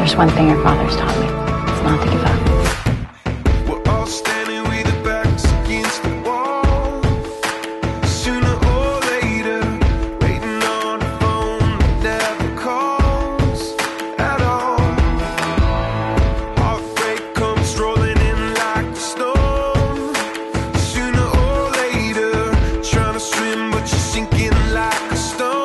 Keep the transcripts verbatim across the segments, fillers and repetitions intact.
there's one thing your father's taught me. It's not to give up. We're all standing with our backs against the wall. Sooner or later, waiting on a phone that never calls at all. Heartbreak comes strolling in like a storm. Sooner or later, trying to swim but you're sinking like a stone.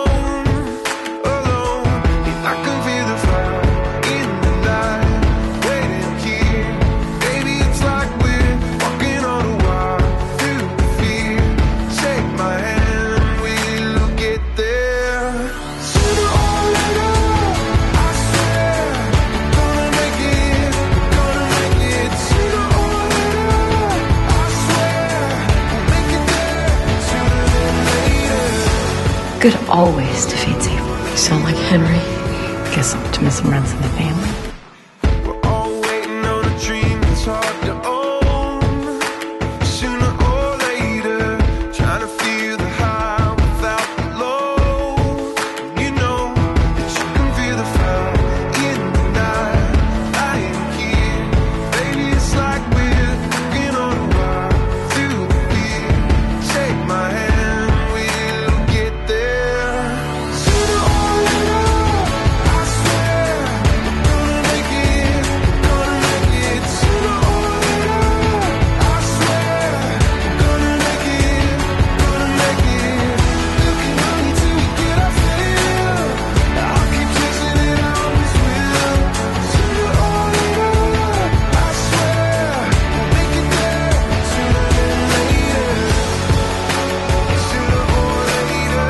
Good always defeats evil. You sound like Henry. Guess optimism runs in the family. We're all waiting on a dream that's hard to own. Sooner or later, trying to feel the high without the low. You know that you can feel the fire in the night. I am here, baby. It's like we're walking on a wire through the fear. Take my hand, we'll get there. Sooner or later, I swear we're gonna make it, gonna make it. Sooner or later, I swear we're gonna make it, gonna make it. Looking only till we get our fill. I'll keep chasing it, I always will. Sooner or later, I swear we'll make it there. Sooner than later, sooner or later.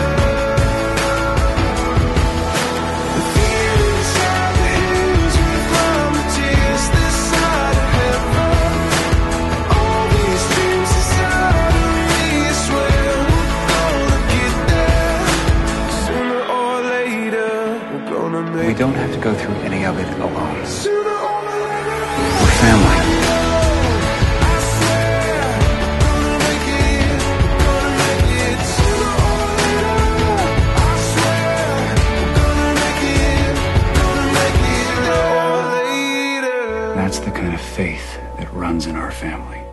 The fear inside the hills, we climb the tears this side of heaven. All these dreams inside of me, I swear we're gonna get there. Sooner or later, we're gonna make We don't have to go through any of it alone. it. Sooner or later, We're family. I swear we're gonna make it, gonna make it. Sooner or later, I swear we're gonna make it, gonna make it. Sooner or later. That's the kind of faith that runs in our family.